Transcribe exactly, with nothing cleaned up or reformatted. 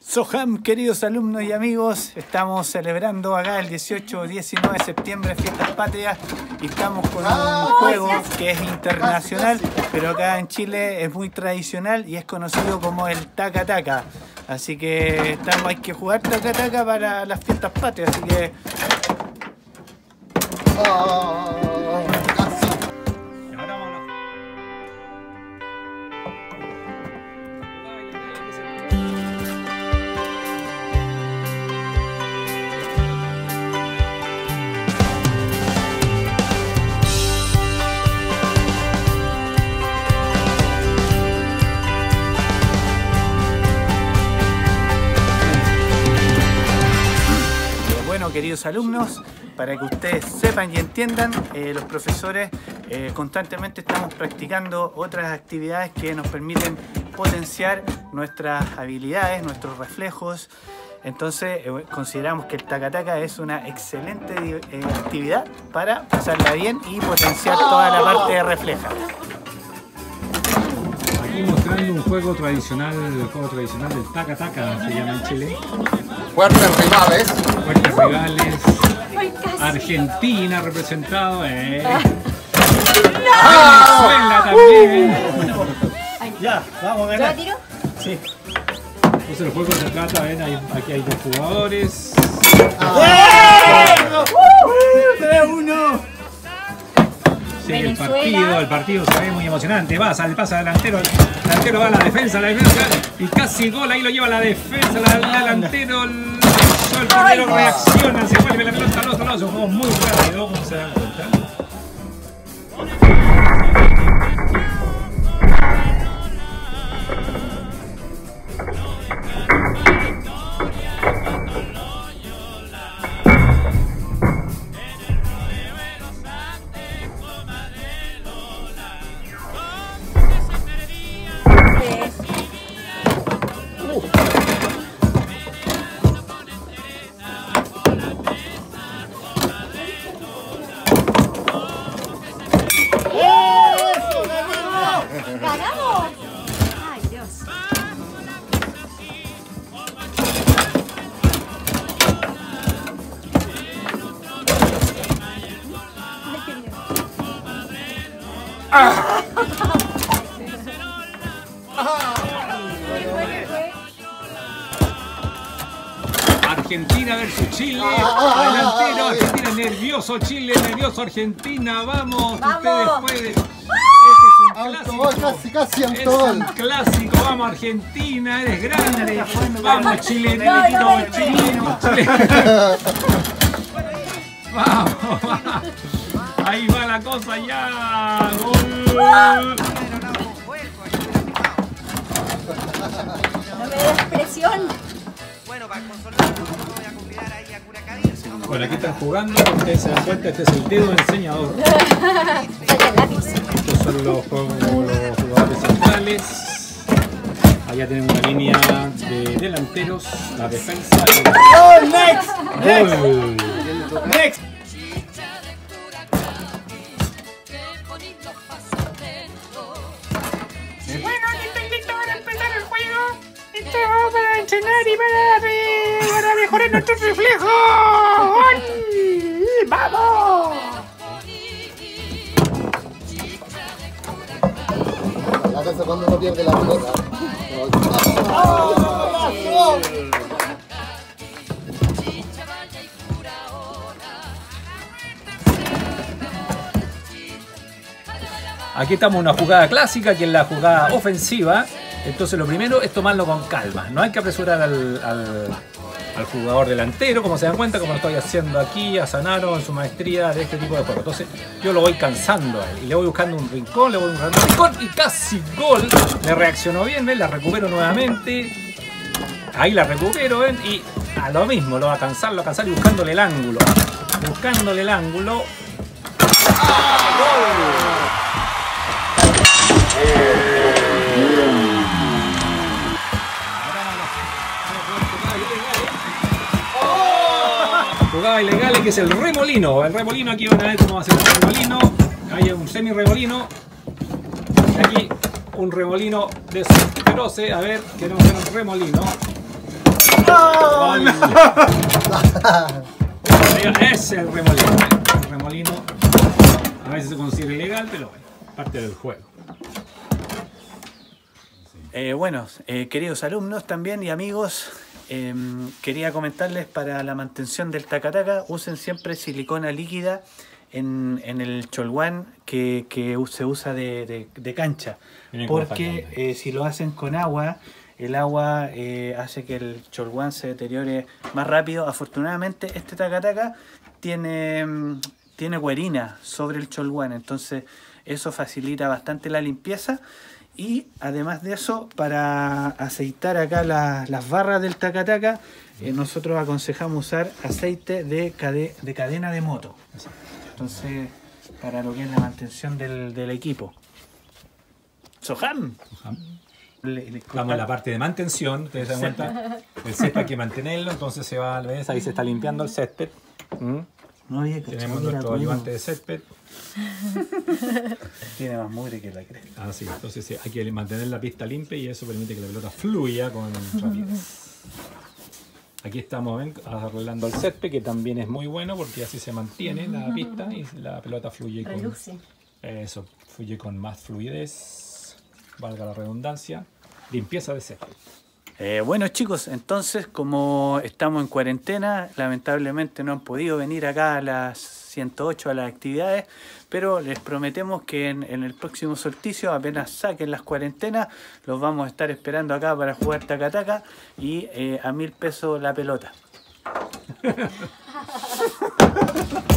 Soham, queridos alumnos y amigos, estamos celebrando acá el dieciocho y diecinueve de septiembre, Fiestas Patrias, y estamos con un juego que es internacional, pero acá en Chile es muy tradicional y es conocido como el taca taca. Así que estamos, hay que jugar taca taca para las Fiestas Patrias, así que... Queridos alumnos, para que ustedes sepan y entiendan, eh, los profesores eh, constantemente estamos practicando otras actividades que nos permiten potenciar nuestras habilidades, nuestros reflejos. Entonces eh, consideramos que el taca taca es una excelente eh, actividad para pasarla bien y potenciar toda la parte de refleja. Aquí mostrando un juego tradicional, el juego tradicional del taca taca, se llama en Chile. Fuertes rivales. Fuertes rivales. Argentina representado. Eh. Venezuela también. Ya, vamos a ganar. ¿Yo tiro? Sí. Entonces el juego se trata, ven, hay, aquí hay dos jugadores. tres a uno. Sí, el partido, el partido se ve muy emocionante. Va, sale, pasa delantero, el delantero va a la defensa, la defensa y casi gol, ahí lo lleva la defensa, la, el delantero, el, el portero reacciona, se vuelve la pelota al otro lado. Es un juego muy rápido, como se dan cuenta. ¡Ganamos! ¡Ay, Dios! ¡Ah! Argentina versus Chile, delantero, Argentina nervioso, Chile nervioso, Argentina, vamos, ¡Vamos! ustedes pueden. Autogol, casi, casi Es autogol. un clásico, vamos Argentina, eres grande, vamos Chile, No, Nelito, no, no, Chile, Chile. Vamos, vamos. Ahí va la cosa ya, gol. No me des presión. Bueno, para consolarnos, no voy a convidar ahí a Curacaví. Bueno, aquí están jugando, ustedes se dan cuenta, este es el dedo enseñador. Saca el lápiz. Estos son los, los jugadores centrales. Allá tenemos una línea de delanteros, la defensa. ¡Gol! ¡Next! ¡Gol! ¡Next! Bueno, ya estoy listo para empezar el juego. Estamos para entrenar y para, para mejorar nuestros reflejos. ¡Vamos! La cosa cuando uno pierde la pelota. Aquí estamos en una jugada clásica, que es la jugada ofensiva. Entonces lo primero es tomarlo con calma. No hay que apresurar al, al, al jugador delantero, como se dan cuenta, como lo estoy haciendo aquí, a Sanaro en su maestría de este tipo de juego. Entonces yo lo voy cansando a él y le voy buscando un rincón, le voy buscando un rincón y casi gol. Le reaccionó bien, ¿ven? La recupero nuevamente. Ahí la recupero, ¿ven? Y a lo mismo, lo va a cansar, lo va a cansar y buscándole el ángulo. Buscándole el ángulo. ¡Ah! ¡Gol! Jugada ilegal, que es el remolino. El remolino, aquí van a ver cómo va a ser el remolino. Hay un semi remolino. Aquí un remolino de feroce. A ver, queremos ver un remolino. ¡Oh, no! Ese es el remolino. El remolino a veces se considera ilegal, pero bueno, parte del juego. Eh, bueno, eh, queridos alumnos también y amigos, eh, quería comentarles para la mantención del tacataca, usen siempre silicona líquida en, en el cholguán que, que se usa de, de, de cancha. Porque eh, si lo hacen con agua, el agua eh, hace que el cholguán se deteriore más rápido. Afortunadamente este tacataca tiene, tiene cuerina sobre el cholguán, entonces eso facilita bastante la limpieza. Y además de eso, para aceitar acá la, las barras del tacataca, eh, nosotros aconsejamos usar aceite de, cade, de cadena de moto. Entonces, para lo que es la mantención del, del equipo. ¡Soham! Le, le Vamos a la parte de mantención, ustedes se dan cuenta, el césped hay que mantenerlo, entonces se va, ¿ves? Ahí se está limpiando el césped. ¿Mm? No había que Tenemos nuestro ayudante de césped. Tiene más mugre que la cresta. Ah, sí, entonces sí, hay que mantener la pista limpia y eso permite que la pelota fluya con rapidez. Aquí estamos ¿ven? arreglando el césped, que también es muy bueno porque así se mantiene la pista y la pelota fluye con, Reluce. eso, fluye con más fluidez, valga la redundancia. Limpieza de césped. Eh, bueno chicos, entonces como estamos en cuarentena, lamentablemente no han podido venir acá a las ciento ocho a las actividades, pero les prometemos que en, en el próximo solsticio, apenas saquen las cuarentenas, los vamos a estar esperando acá para jugar tacataca y eh, a mil pesos la pelota.